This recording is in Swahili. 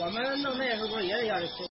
我们弄那时候不是也得要这